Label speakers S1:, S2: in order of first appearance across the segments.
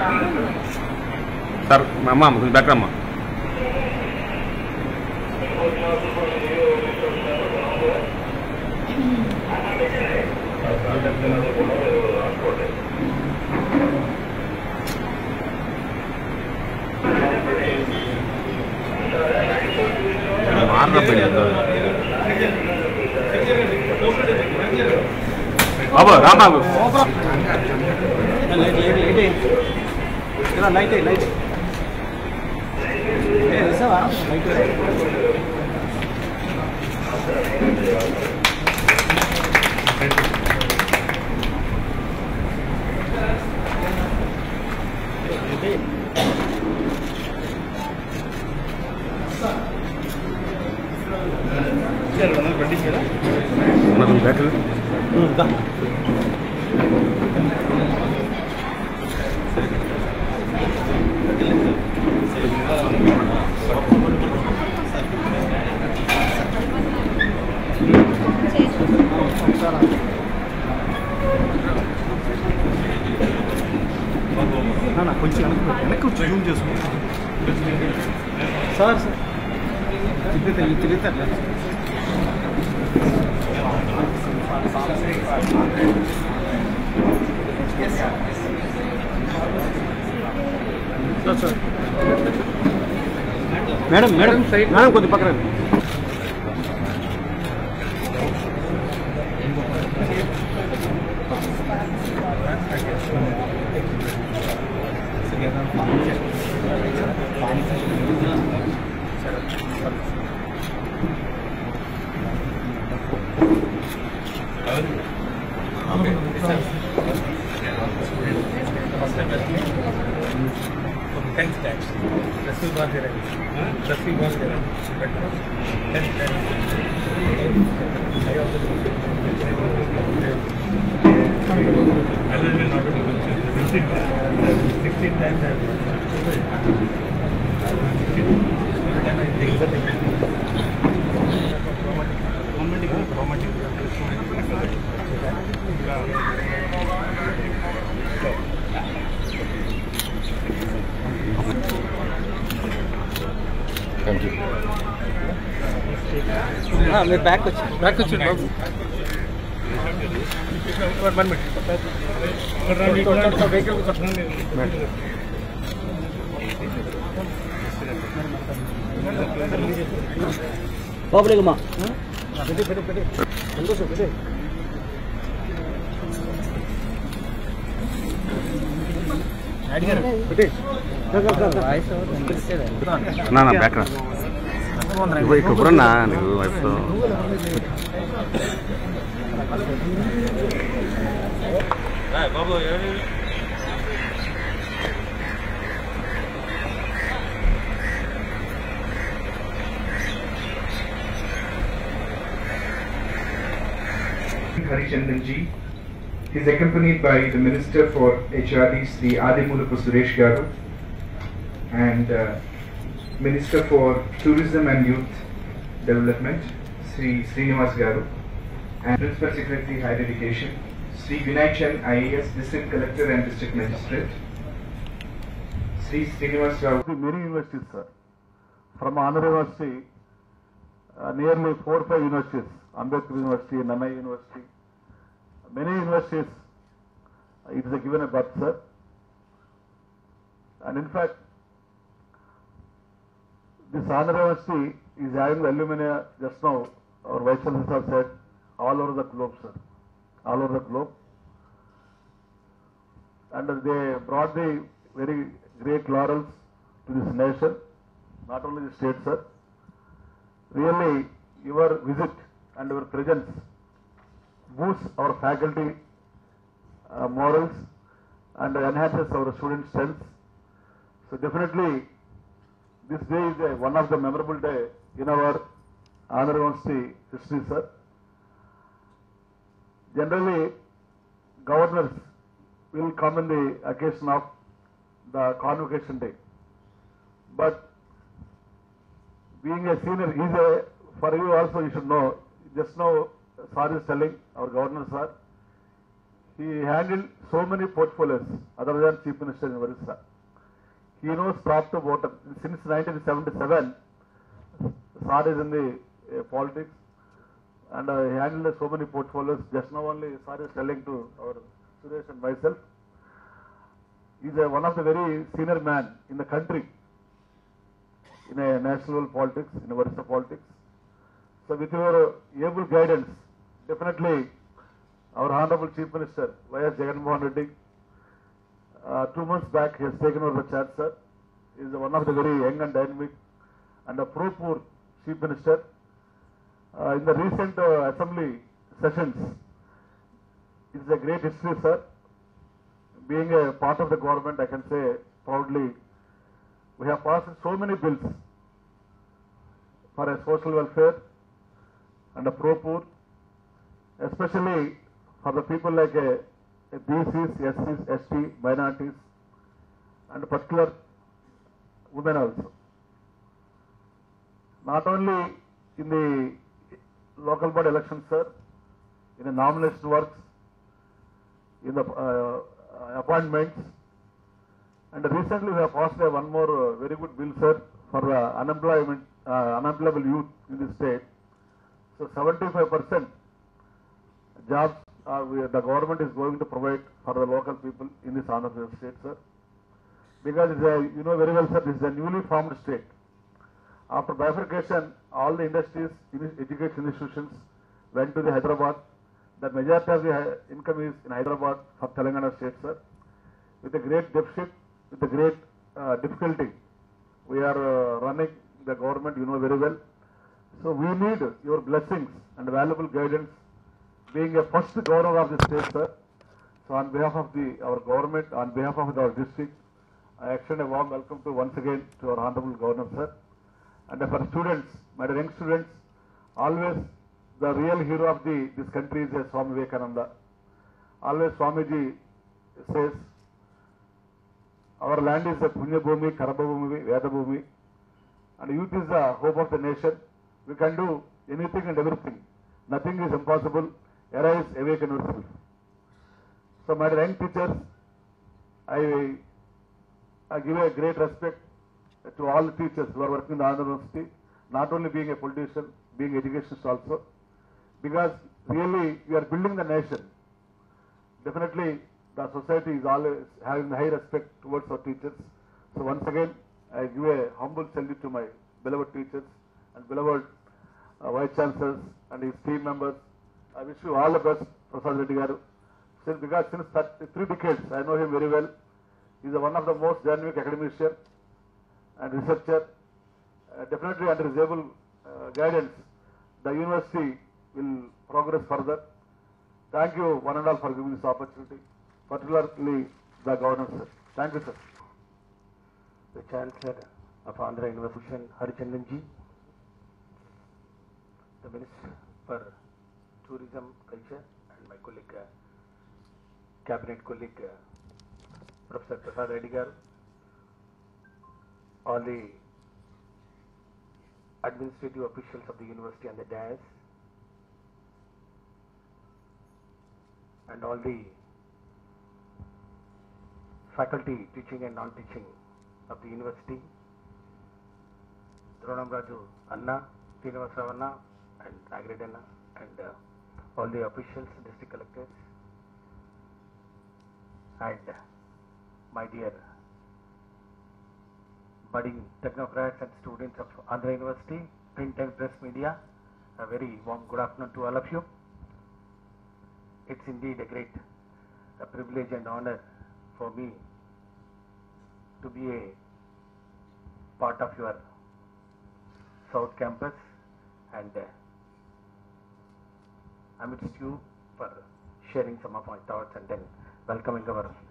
S1: Sir అమ్మ కొంచెం back అమ్మ. బాబు రాంబాబు లైట్ లైట్ బ్యాటరీ కొంచెం వెనక్కి వచ్చి జూమ్ చేసుకుంటాం సార్. తిరుగుతారు సార్. మేడం మేడం మేడం కొద్ది పక్కన మీరు బ్యాక్ వచ్చి బాబులేమ్మా సంతోషం పెట్టి బ్యాక్ ఇప్పుడన్నా నీకు వైఫ్తో బాబు
S2: Harishandanji. He is accompanied by the Minister for HRD, Sri Adimulapu Suresh Garu, and Minister for Tourism and Youth Development, Sri Srinivas Garu, and Principal Secretary Higher Education, Sri Vinaychan IAS, District Collector and District Magistrate, Sri Srinivas Garu.
S3: Many universities, sir. From Andhra University, nearly 4 or 5 universities, Ambedkar University, Nannai University, many universities, it is given a birth, sir. And in fact, this Andhra University is having the alumni just now, our Vice Chancellor said, all over the globe, sir. All over the globe. And they brought the very great laurels to this nation, not only the state, sir. Really, your visit and your presence boosts our faculty morals and enhances our student strength. So definitely, this day is one of the memorable day in our Andhra University history, sir. Generally, governors will come in the occasion of the convocation day. But being a senior, for you also you should know, just now sir is telling, our governor sir, He handled so many portfolios other than Chief Minister in Orissa. He knows top to bottom. Since 1977, Sir is in the politics and he handled so many portfolios. Just now only Sir is telling to our Suresh and myself. He is one of the very senior man in the country in a national politics, in Orissa politics. So with your able guidance, definitely our Honorable Chief Minister, Y.S. Jagannath Reddy, 2 months back he has taken over the charge, sir. He is one of the very young and dynamic and a pro-poor Chief Minister. In the recent assembly sessions, it is a great history, sir. Being a part of the government, I can say proudly, we have passed so many bills for a social welfare and a pro-poor, especially for the people like BCs, SCs, ST, minorities, and particular women also. Not only in the local body elections, sir, in the nomination works, in the appointments, and recently we have passed one more very good bill, sir, for unemployable youth in the state. So 75% jobs the government is going to provide for the local people in this Andhra Pradesh state, sir. Because you know very well, sir, this is a newly formed state. After bifurcation, all the industries, education institutions went to the Hyderabad. The majority of the income is in Hyderabad for Telangana state, sir. With a great deficit, with a great difficulty, we are running the government, you know very well. So we need your blessings and valuable guidance, being a first governor of the state, sir. So on behalf of our government, on behalf of our district, I extend a warm welcome to once again to our Honorable Governor, sir. And for students, my young students, always the real hero of this country is Swami Vivekananda. Always Swamiji says, our land is a Punya Bhumi, Karma Bhumi, Veda Bhumi, and youth is the hope of the nation. We can do anything and everything. Nothing is impossible. Arise, awake and yourself. So my young teachers, I give a great respect to all the teachers who are working in the Andhra University, not only being a politician, being educationists also, because really we are building the nation. Definitely the society is always having high respect towards our teachers. So once again, I give a humble salute to my beloved teachers and beloved Vice Chancellors and his team members. I wish you all the best, Prasad Reddy Garu. Because since 3 decades, I know him very well. He is one of the most dynamic academician and researcher. Definitely under his able guidance, the university will progress further. Thank you one and all for giving this opportunity, particularly the governor, sir. Thank you, sir.
S4: The Chancellor of Andhra University, Harichandan ji, the Minister for Tourism, Culture, and my colleague, Cabinet colleague, Professor Prasad Reddy Garu, all the administrative officials of the university and the dais, and all the faculty teaching and non-teaching of the university, Dronam Raju Anna, Srinivas Anna, and Nagred Anna, and all the officials, district collectors, and my dear budding technocrats and students of Andhra University, print and press media, a very warm good afternoon to all of you. It's indeed a great privilege and honor for me to be a part of your South Campus and amidst you for sharing some of my thoughts and then welcoming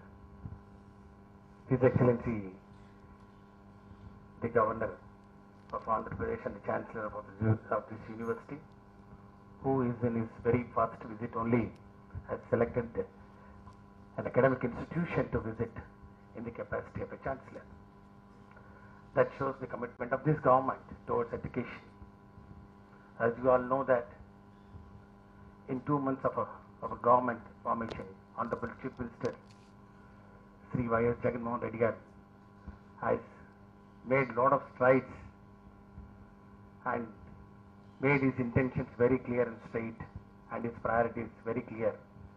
S4: His Excellency the Governor of Andhra Pradesh and the Chancellor of this university, who is in his very first visit only has selected an academic institution to visit in the capacity of a Chancellor. That shows the commitment of this government towards education. As you all know that in 2 months of a government formation, Honorable Chief Minister Sri Y.S. Jagannath Reddy garu has made lot of strides and made his intentions very clear and straight, and his priorities very clear,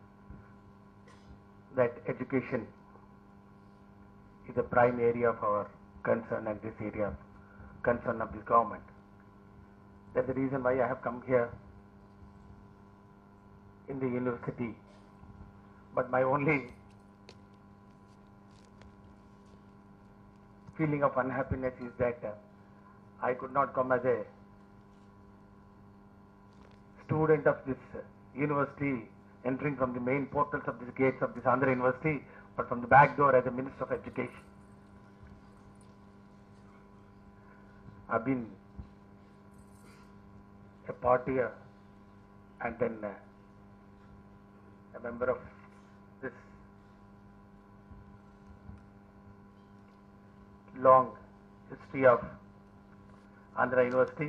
S4: that education is a prime area of our concern and this area of concern of this government. That's the reason why I have come here in the university. But my only feeling of unhappiness is that I could not come as a student of this university, entering from the main portals of these gates of this Andhra University, but from the back door as a Minister of Education. I've been a partier and then a member of this long history of Andhra University.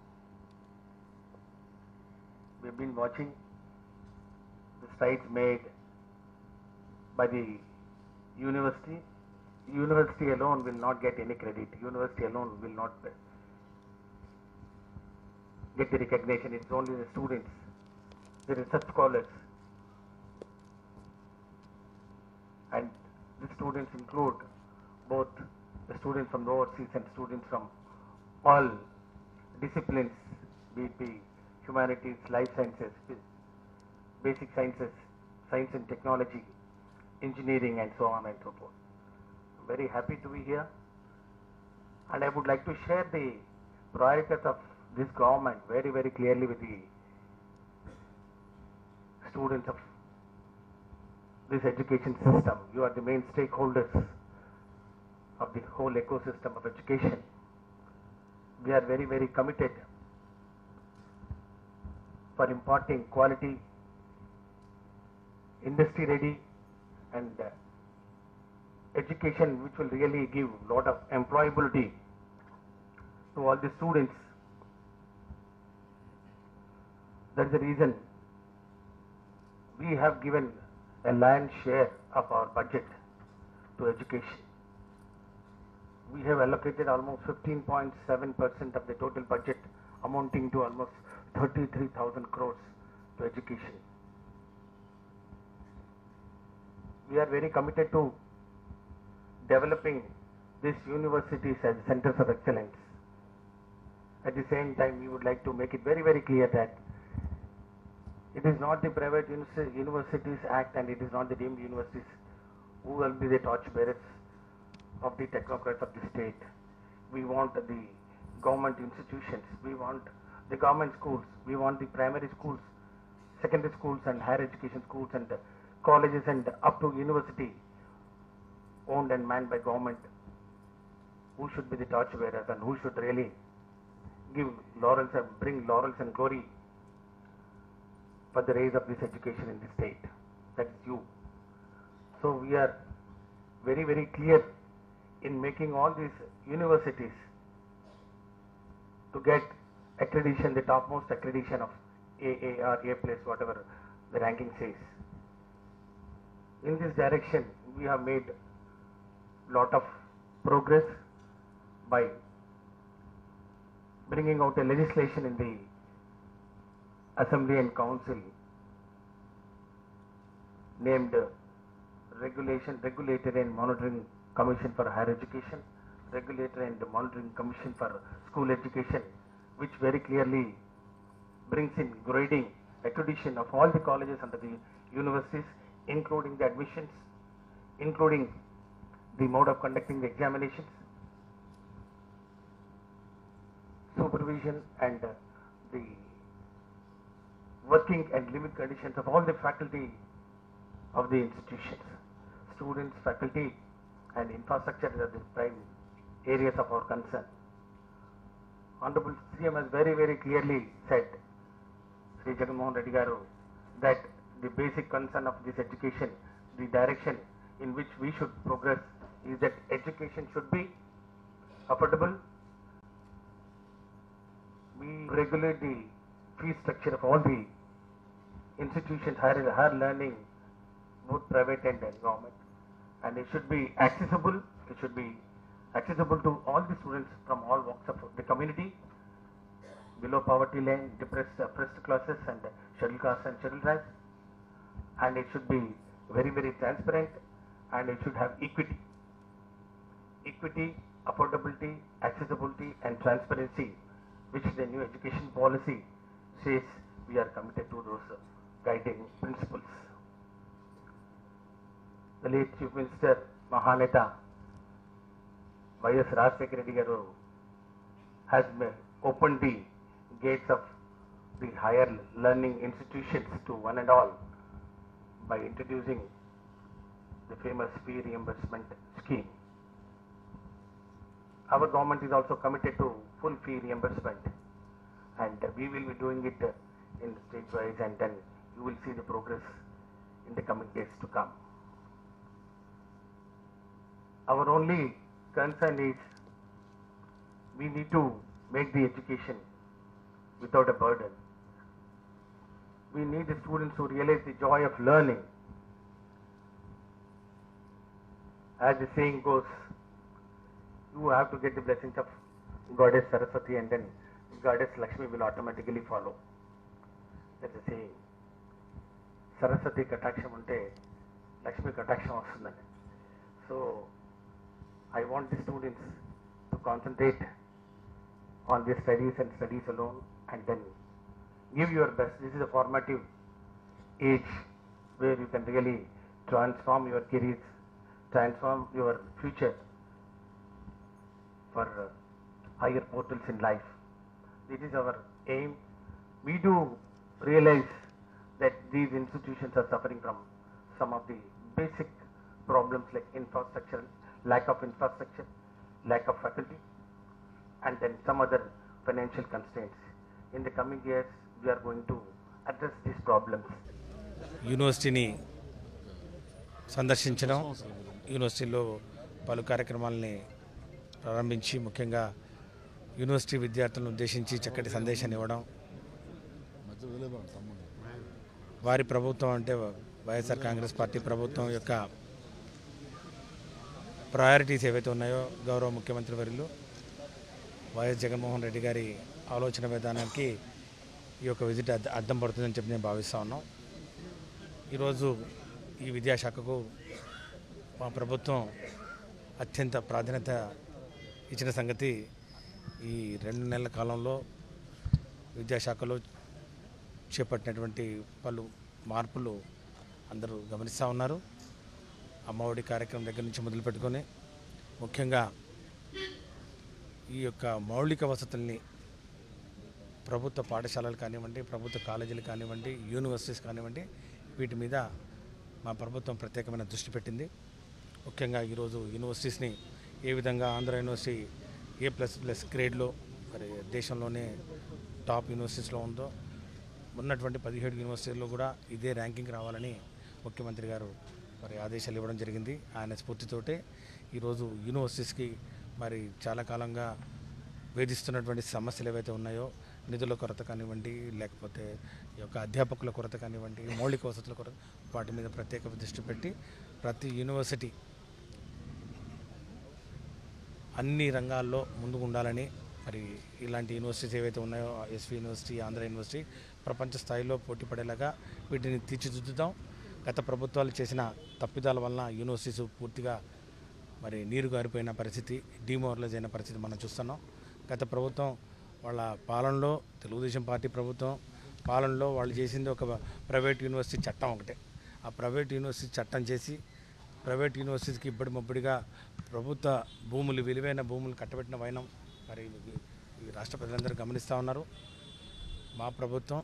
S4: We've been watching the strides made by the university. University alone will not get any credit. University alone will not get the recognition. It's only the students, the research scholars, and the students include both the students from the overseas and students from all disciplines, be it humanities, life sciences, basic sciences, science and technology, engineering, and so on and so forth. I'm very happy to be here, and I would like to share the priorities of this government very, very clearly with the students of this education system. You are the main stakeholders of the whole ecosystem of education. We are very, very committed for imparting quality, industry ready, and education which will really give a lot of employability to all the students. That's the reason we have given a lion's share of our budget to education. We have allocated almost 15.7% of the total budget, amounting to almost 33,000 crores to education. We are very committed to developing these universities as centers of excellence. At the same time, we would like to make it very, very clear that it is not the Private Universities Act and it is not the deemed universities who will be the torchbearers of the technocrats of the state. We want the government institutions, we want the government schools, we want the primary schools, secondary schools and higher education schools and colleges and up to university owned and manned by government, who should be the torchbearers and who should really give laurels and bring laurels and glory for the rise of this education in the state. That's you. So we are very, very clear in making all these universities to get accreditation, the topmost accreditation of AA or A+, whatever the ranking says. In this direction, we have made lot of progress by bringing out a legislation in the Assembly and Council named Regulatory and Monitoring Commission for Higher Education, Regulatory and Monitoring Commission for School Education, which very clearly brings in grading, accreditation of all the colleges under the universities, including the admissions, including the mode of conducting the examinations, supervision and the working and living conditions of all the faculty of the institutions. Students, faculty and infrastructure are the prime areas of our concern. Honorable CM has very, very clearly said, Sri Jagannath Reddy garu, that the basic concern of this education, the direction in which we should progress is that education should be affordable. We regulate the fee structure of all the institutions, higher learning, both private and government, and it should be accessible. It should be accessible to all the students from all walks of the community, below poverty line, depressed, oppressed classes, and scheduled castes and scheduled tribes. And it should be very, very transparent, and it should have equity. Equity, affordability, accessibility, and transparency, which the new education policy says we are committed to those guiding principles. The late Chief Minister Mahaneta Y.S. Rajshekhar Reddy Garu has opened the gates of the higher learning institutions to one and all by introducing the famous fee reimbursement scheme. Our government is also committed to full fee reimbursement, and we will be doing it in stage-wise, and then you will see the progress in the coming days to come. Our only concern is we need to make the education without a burden. We need the students to realize the joy of learning. As the saying goes, you have to get the blessings of Goddess Saraswati, and then Goddess Lakshmi will automatically follow. That's the saying. Saraswati Kataksham unte Lakshmi Kataksham vastundani. So I want the students to concentrate on their studies and studies alone, and then give your best. This is a formative age where you can really transform your careers, transform your future for higher portals in life. This is our aim. We do realize that these institutions are suffering from some of the basic problems like infrastructure, lack of infrastructure, lack of faculty, and then some other financial constraints. In the coming years, we are going to address these problems.
S5: యూనివర్సిటీని సందర్శించడం, యూనివర్సిటీలో పలు కార్యక్రమాలని ప్రారంభించి ముఖ్యంగా university విద్యార్థులను ఉద్దేశించి చక్కటి సందేశాన్ని ఇవ్వడం. వారి ప్రభుత్వం అంటే వైఎస్ఆర్ కాంగ్రెస్ పార్టీ ప్రభుత్వం యొక్క ప్రయారిటీస్ ఏవైతే ఉన్నాయో గౌరవ ముఖ్యమంత్రి వర్యులు వైఎస్ జగన్మోహన్ రెడ్డి గారి ఆలోచన విధానానికి ఈ యొక్క విజిట్ అద్దం పడుతుందని చెప్పి నేను భావిస్తూ ఉన్నాం. ఈరోజు ఈ విద్యాశాఖకు మా ప్రభుత్వం అత్యంత ప్రాధాన్యత ఇచ్చిన సంగతి ఈ 2 నెలల కాలంలో విద్యాశాఖలో చేపట్టినటువంటి పలు మార్పులు అందరూ గమనిస్తూ ఉన్నారు. అమ్మఒడి కార్యక్రమం దగ్గర నుంచి మొదలుపెట్టుకొని ముఖ్యంగా ఈ యొక్క మౌలిక వసతుల్ని ప్రభుత్వ పాఠశాలలు కానివ్వండి, ప్రభుత్వ కాలేజీలు కానివ్వండి, యూనివర్సిటీస్ కానివ్వండి, వీటి మీద మా ప్రభుత్వం ప్రత్యేకమైన దృష్టి పెట్టింది. ముఖ్యంగా ఈరోజు యూనివర్సిటీస్ని ఏ విధంగా ఆంధ్ర యూనివర్సిటీ A++ గ్రేడ్లో మరి దేశంలోనే టాప్ యూనివర్సిటీస్లో ఉందో ఉన్నటువంటి 17 యూనివర్సిటీల్లో కూడా ఇదే ర్యాంకింగ్ రావాలని ముఖ్యమంత్రి గారు మరి ఆదేశాలు ఇవ్వడం జరిగింది. ఆయన స్ఫూర్తితోటే ఈరోజు యూనివర్సిటీస్కి మరి చాలా కాలంగా వేధిస్తున్నటువంటి సమస్యలు ఏవైతే ఉన్నాయో, నిధుల కొరత కానివ్వండి, లేకపోతే ఈ యొక్క అధ్యాపకుల కొరత కానివ్వండి, మౌలిక వసతుల కొరత, వాటి మీద ప్రత్యేక దృష్టి పెట్టి ప్రతి యూనివర్సిటీ అన్ని రంగాల్లో ముందుకు ఉండాలని మరి ఇలాంటి యూనివర్సిటీస్ ఏవైతే ఉన్నాయో ఎస్వి యూనివర్సిటీ, ఆంధ్ర యూనివర్సిటీ ప్రపంచ స్థాయిలో పోటీ పడేలాగా వీటిని తీర్చిదిద్దుతాం. గత ప్రభుత్వాలు చేసిన తప్పిదాల వలన యూనివర్సిటీస్ పూర్తిగా మరి నీరు గారిపోయిన పరిస్థితి, డిమోరలైజ్ అయిన పరిస్థితి మనం చూస్తున్నాం. గత ప్రభుత్వం వాళ్ళ పాలనలో, తెలుగుదేశం పార్టీ ప్రభుత్వం పాలనలో వాళ్ళు చేసింది ఒక ప్రైవేట్ యూనివర్సిటీ చట్టం ఒకటే. ఆ ప్రైవేట్ యూనివర్సిటీ చట్టం చేసి ప్రైవేట్ యూనివర్సిటీకి ఇబ్బడి ముబ్బడిగా ప్రభుత్వ భూములు, విలువైన భూములు కట్టబెట్టిన వైనం మరి ఈ రాష్ట్ర ప్రజలందరూ గమనిస్తూ ఉన్నారు. మా ప్రభుత్వం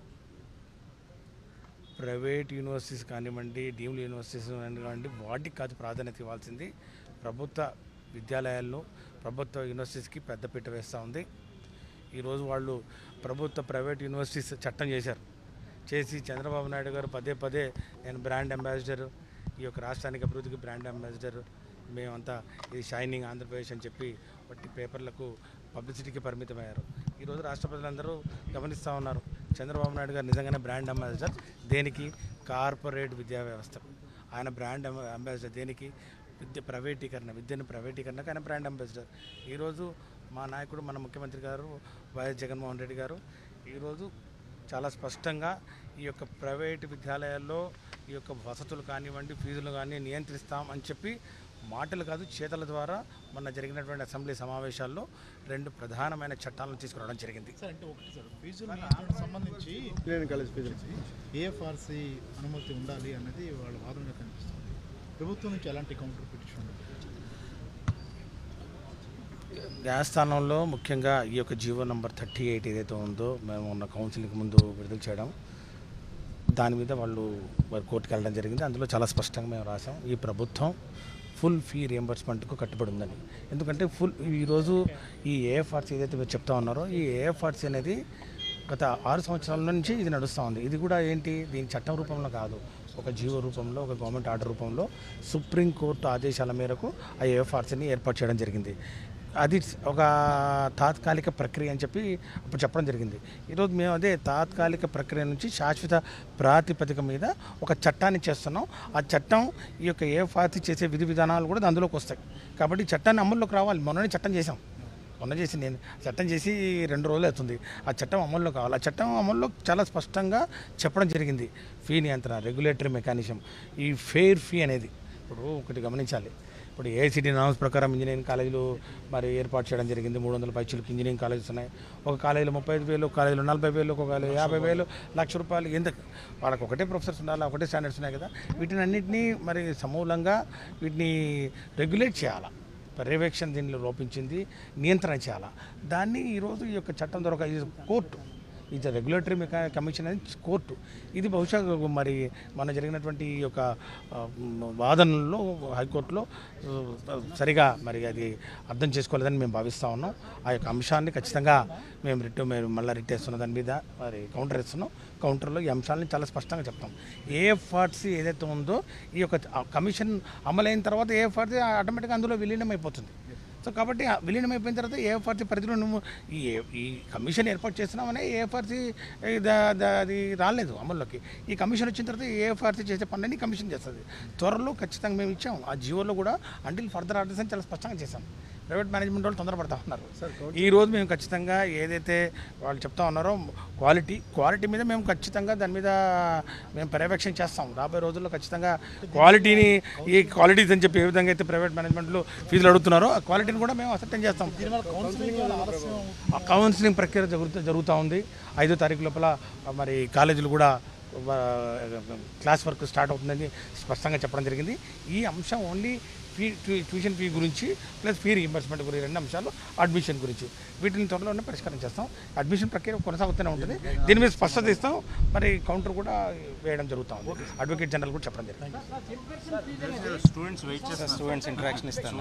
S5: ప్రైవేట్ యూనివర్సిటీస్ కానివ్వండి, డీమ్డ్ యూనివర్సిటీస్ కానివ్వండి, వాటికి కాదు ప్రాధాన్యత ఇవ్వాల్సింది. ప్రభుత్వ విద్యాలయాల్లో, ప్రభుత్వ యూనివర్సిటీస్కి పెద్దపీట వేస్తూ ఉంది. ఈరోజు వాళ్ళు ప్రభుత్వ ప్రైవేట్ యూనివర్సిటీస్ చట్టం చేసి చంద్రబాబు నాయుడు గారు పదే నేను బ్రాండ్ అంబాసిడర్, ఈ యొక్క రాష్ట్రానికి అభివృద్ధికి బ్రాండ్ అంబాసిడర్, మేమంతా ఇది షైనింగ్ ఆంధ్రప్రదేశ్ అని చెప్పి బట్టి పేపర్లకు పబ్లిసిటీకి పరిమితమయ్యారు. ఈరోజు రాష్ట్ర ప్రజలందరూ గమనిస్తూ ఉన్నారు, చంద్రబాబు నాయుడు గారు నిజంగానే బ్రాండ్ అంబాసిడర్ దేనికి? కార్పొరేట్ విద్యా వ్యవస్థ. ఆయన బ్రాండ్ అంబాసిడర్. దేనికి? విద్యను ప్రైవేటీకరణకు ఆయన బ్రాండ్ అంబాసిడర్. ఈరోజు మా నాయకుడు, మన ముఖ్యమంత్రి గారు వైఎస్ జగన్మోహన్ రెడ్డి గారు ఈరోజు చాలా స్పష్టంగా ఈ యొక్క ప్రైవేటు విద్యాలయాల్లో ఈ యొక్క వసతులు కానివ్వండి, ఫీజులు కానీ నియంత్రిస్తాం అని చెప్పి మాటలు కాదు, చేతల ద్వారా మొన్న జరిగినటువంటి అసెంబ్లీ సమావేశాల్లో 2 ప్రధానమైన చట్టాలను తీసుకురావడం జరిగింది.
S6: సార్, అంటే ఒకటి సార్, ఫీజుల నియంత్రణకు సంబంధించి ఇంజనీరింగ్ కాలేజ్ ఫీజులు ఏఎఫ్ఆర్సీ అనుమతి ఉండాలి అన్నది వాళ్ళ వాదనగా కనిపిస్తుంది. ప్రభుత్వం నుంచి ఎలాంటి కౌంటర్ పిటిషన్?
S5: న్యాయస్థానంలో ముఖ్యంగా ఈ యొక్క జీవో నంబర్ 38 ఏదైతే ఉందో, మేము ఉన్న కౌన్సిలింగ్ ముందు విడుదల చేయడం, దాని మీద వాళ్ళు కోర్టుకు వెళ్ళడం జరిగింది. అందులో చాలా స్పష్టంగా మేము రాసాం, ఈ ప్రభుత్వం ఫుల్ ఫీ రియంబర్స్మెంట్కు కట్టుబడి ఉందని. ఎందుకంటే ఈరోజు ఈ ఏఎఫ్ఆర్సీ ఏదైతే మీరు చెప్తా ఉన్నారో, ఈ ఏఎఫ్ఆర్సీ అనేది గత 6 సంవత్సరాల నుంచి ఇది నడుస్తూ ఉంది. ఇది కూడా ఏంటి, దీని చట్టం రూపంలో కాదు, ఒక జీవో రూపంలో, ఒక గవర్నమెంట్ ఆర్డర్ రూపంలో సుప్రీంకోర్టు ఆదేశాల మేరకు ఆ ఏఎఫ్ఆర్సీని ఏర్పాటు చేయడం జరిగింది. అది ఒక తాత్కాలిక ప్రక్రియ అని చెప్పి అప్పుడు చెప్పడం జరిగింది. ఈరోజు మేము అదే తాత్కాలిక ప్రక్రియ నుంచి శాశ్వత ప్రాతిపదిక మీద ఒక చట్టాన్ని చేస్తున్నాం. ఆ చట్టం ఈ యొక్క ఏఎఫ్ఆర్సీ చేసే విధి విధానాలు కూడా అందులోకి వస్తాయి. కాబట్టి చట్టాన్ని అమల్లోకి రావాలి. మొన్ననే చట్టం చేసాం, నేను చట్టం చేసి 2 రోజులు అవుతుంది. ఆ చట్టం అమల్లో కావాలి. ఆ చట్టం అమల్లో చాలా స్పష్టంగా చెప్పడం జరిగింది. ఫీ నియంత్రణ, రెగ్యులేటరీ మెకానిజం, ఈ ఫెయిర్ ఫీ అనేది. ఇప్పుడు ఒకటి గమనించాలి, ఇప్పుడు ఏఐసిటీ నామ్స్ ప్రకారం ఇంజనీరింగ్ కాలేజీలు మరి ఏర్పాటు చేయడం జరిగింది. 300 పైచీలకు ఇంజనీరింగ్ కాలేజెస్ ఉన్నాయి. ఒక కాలేజీలో 35,000, ఒక కాలేజీలో 40,000, ఒక కాలేజీలో 50,000, ₹1,00,000. ఎందుకు? వాళ్ళకి ఒకటే ప్రొఫెసర్స్ ఉండాలి, ఒకటే స్టాండర్డ్స్ ఉన్నాయి కదా. వీటిని అన్నింటినీ మరి సమూలంగా వీటిని రెగ్యులేట్ చేయాలా, పర్యవేక్షణ దీనిలో లోపించింది, నియంత్రణ చేయాలా. దాన్ని ఈరోజు ఈ యొక్క చట్టం ద్వారా కోర్టు, ఇది రెగ్యులేటరీ కమిషన్ అనేది కోర్టు. ఇది బహుశా మరి మన జరిగినటువంటి ఈ యొక్క వాదనలో హైకోర్టులో సరిగా మరి అది అర్థం చేసుకోలేదని మేము భావిస్తూ ఉన్నాం. ఆ యొక్క అంశాన్ని ఖచ్చితంగా మేము మళ్ళీ రిట్ వేస్తున్నాం, దాని మీద మరి కౌంటర్ ఇస్తున్నాం. కౌంటర్లో ఈ అంశాలని చాలా స్పష్టంగా చెప్తాం. ఏఎఫ్ఆర్సీ ఏదైతే ఉందో, ఈ యొక్క కమిషన్ అమలైన తర్వాత ఏఎఫ్ఆర్సీ ఆటోమేటిక్గా అందులో విలీనం అయిపోతుంది. సో కాబట్టి విలీనం అయిపోయిన తర్వాత ఏఎఫ్ఆర్సీ పరిధిలో నువ్వు ఈ కమిషన్ ఏర్పాటు చేస్తున్నామనే ఏఎఫ్ఆర్సీ అది రాలేదు అమల్లోకి. ఈ కమిషన్ వచ్చిన తర్వాత ఏఎఫ్ఆర్సీ చేసే పనులన్నీ కమిషన్ చేస్తుంది. త్వరలో ఖచ్చితంగా మేము ఇచ్చాం. ఆ జీవోలో కూడా అంటిల్ ఫర్దర్ ఆర్డర్స్ అని చాలా స్పష్టంగా చేశాం. ప్రైవేట్ మేనేజ్మెంట్ వాళ్ళు తొందరపడతా ఉన్నారు. ఈరోజు మేము ఖచ్చితంగా ఏదైతే వాళ్ళు చెప్తా ఉన్నారో క్వాలిటీ మీద మేము ఖచ్చితంగా దాని మీద మేము పర్యవేక్షణ చేస్తాం. రాబోయే రోజుల్లో ఖచ్చితంగా క్వాలిటీని, ఈ క్వాలిటీస్ అని చెప్పి ఏ విధంగా అయితే ప్రైవేట్ మేనేజ్మెంట్లు ఫీజులు అడుగుతున్నారో ఆ క్వాలిటీని కూడా మేము అసెప్టెన్ చేస్తాం. ఆ కౌన్సిలింగ్ ప్రక్రియ జరుగుతూ ఉంది. 5వ తారీఖు లోపల మరి కాలేజీలు కూడా క్లాస్ వర్క్ స్టార్ట్ అవుతుందని స్పష్టంగా చెప్పడం జరిగింది. ఈ అంశం ఓన్లీ ట్యూషన్ ఫీ గురించి ప్లస్ ఫీ రీయింబర్స్మెంట్ గురించి 2 అంశాలు, అడ్మిషన్ గురించి, వీటిని త్వరలోనే పరిష్కారం చేస్తాం. అడ్మిషన్ ప్రక్రియ కొనసాగుతూనే ఉంటుంది. దీని మీద స్పష్టత ఇస్తాం. మరి కౌంటర్ కూడా వేయడం జరుగుతూ ఉంది. అడ్వకేట్ జనరల్ కూడా చెప్పడం జరిగింది.
S1: స్టూడెంట్స్ ఇంటరాక్షన్ ఇస్తాను.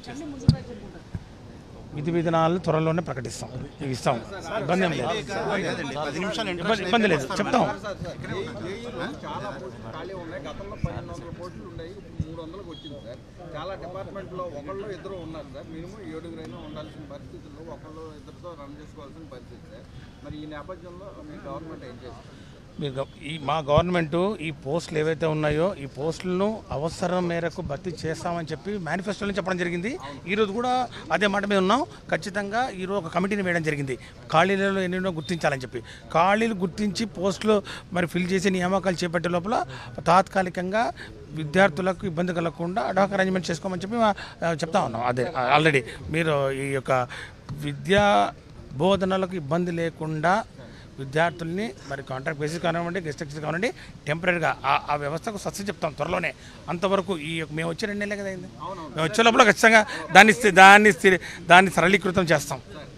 S5: విధి విధానాలను త్వరలోనే ప్రకటిస్తాం, ఇస్తాం. ఇబ్బంది ఏం లేదు, ఇబ్బంది లేదు, చెప్తాం.
S7: చాలా పోస్టులు ఖాళీ ఉన్నాయి. గతంలో 1,500 పోస్టులు ఉన్నాయి, 300లకు వచ్చింది సార్. చాలా డిపార్ట్మెంట్లో ఒకళ్ళు ఇద్దరు ఉన్నారు సార్. మినిమం 7గురైనా ఉండాల్సిన పరిస్థితుల్లో ఒకళ్ళు ఇద్దరితో రన్ చేసుకోవాల్సిన పరిస్థితి సార్. మరి ఈ నేపథ్యంలో మీ గవర్నమెంట్ ఏం చేస్తారు?
S5: మా గవర్నమెంటు ఈ పోస్టులు ఏవైతే ఉన్నాయో ఈ పోస్టులను అవసరం మేరకు భర్తీ చేస్తామని చెప్పి మేనిఫెస్టోలో చెప్పడం జరిగింది. ఈరోజు కూడా అదే మాట మీద ఉన్నాం. ఖచ్చితంగా ఈరోజు ఒక కమిటీని వేయడం జరిగింది, ఖాళీలలో ఎన్నెన్నో గుర్తించాలని చెప్పి. ఖాళీలు గుర్తించి పోస్టులు మరి ఫిల్ చేసి నియామకాలు చేపట్టే లోపల తాత్కాలికంగా విద్యార్థులకు ఇబ్బంది కలగకుండా అడాక్ అరేంజ్మెంట్ చేసుకోమని చెప్పి చెప్తా ఉన్నాం. అదే ఆల్రెడీ మీరు ఈ యొక్క విద్యా బోధనలకు ఇబ్బంది లేకుండా విద్యార్థుల్ని మరి కాంట్రాక్ట్ బేసిస్ కానివ్వండి, గెస్ట్ లెక్చర్స్ కానివ్వండి, టెంపరీగా ఆ వ్యవస్థకు సస్య చెప్తాం త్వరలోనే. అంతవరకు మేము వచ్చే 2 నెలలే కదా అయింది. మేము వచ్చే లోపల ఖచ్చితంగా దాన్ని సరళీకృతం చేస్తాం.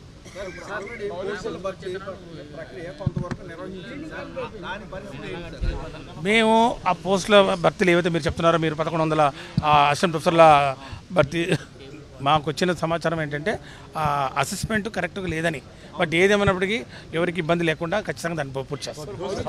S5: మేము ఆ పోస్టుల భర్తీలు ఏవైతే మీరు చెప్తున్నారో, మీరు 1100 అసిస్టెంట్ ప్రొఫెసర్ల భర్తీ, మాకు వచ్చిన సమాచారం ఏంటంటే అసెస్మెంట్ కరెక్ట్గా లేదని. బట్ ఏదేమైనప్పటికీ ఎవరికి ఇబ్బంది లేకుండా ఖచ్చితంగా దాన్ని పూర్తి చేస్తాం.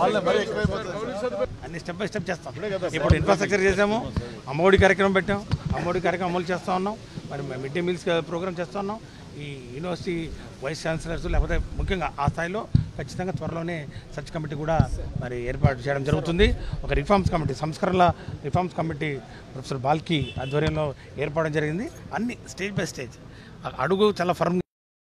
S5: అన్ని స్టెప్ బై స్టెప్ చేస్తాం. ఇప్పుడు ఇన్ఫ్రాస్ట్రక్చర్ చేసాము, అమ్మఒడి కార్యక్రమం పెట్టాం, అమ్మఒడి కార్యక్రమం అమలు చేస్తూ ఉన్నాం. మరి మిడ్ డే మీల్స్ ప్రోగ్రామ్ చేస్తూ ఉన్నాం. ఈ యూనివర్సిటీ వైస్ ఛాన్సలర్స్ లేకపోతే ముఖ్యంగా ఆ స్థాయిలో ఖచ్చితంగా త్వరలోనే సర్చ్ కమిటీ కూడా మరి ఏర్పాటు చేయడం జరుగుతుంది. ఒక రిఫార్మ్స్ కమిటీ, సంస్కరణల రిఫార్మ్స్ కమిటీ ప్రొఫెసర్ బాల్కి ఆధ్వర్యంలో ఏర్పడడం జరిగింది. అన్ని స్టేజ్ బై స్టేజ్ అడుగు చాలా ఫర్మ్